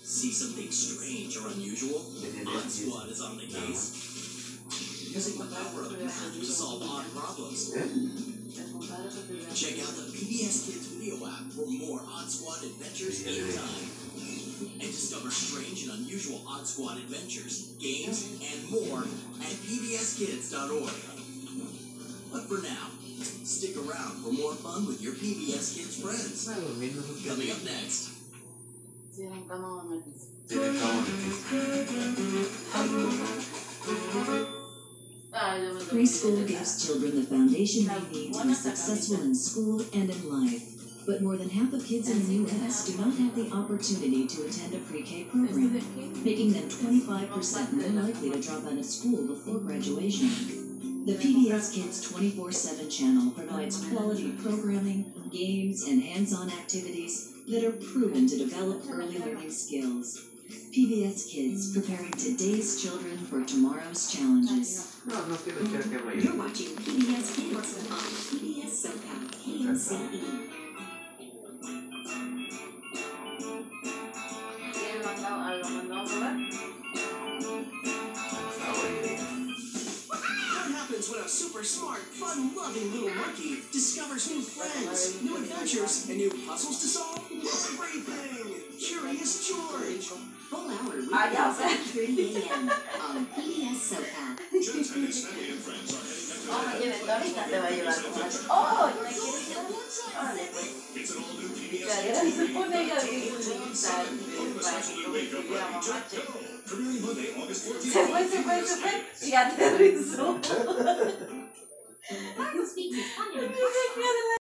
See something strange or unusual? Odd Squad is on the case. Using the power of math to solve odd problems. Check out the PBS Kids video app for more Odd Squad adventures anytime. And discover strange and unusual Odd Squad adventures, games, and more at pbskids.org. But for now, stick around for more fun with your PBS Kids friends. Coming up next. Preschool gives children the foundation they need to be successful in school and in life. But more than half of kids in the U.S. do not have the opportunity to attend a pre-K program, making them 25% more likely to drop out of school before graduation. The PBS Kids 24/7 channel provides quality programming, games, and hands-on activities that are proven to develop early learning skills. PBS Kids, preparing today's children for tomorrow's challenges. You're watching PBS Kids on PBS SoCal, KOCE. When a super smart, fun-loving little monkey discovers new friends, new adventures, and new puzzles to solve? Everything! Curious George! Full hour weekdays at 3 a.m. on PBS SoCal. Just and his family and friends are heading ahorita te va a llevar como las... ¡Oh! ¿Me quieres ir? Órale, pues. It's an all-new PBS Se pone ella bien bonita. Premiering Monday, August 14th. Se fue. Y aterrizó.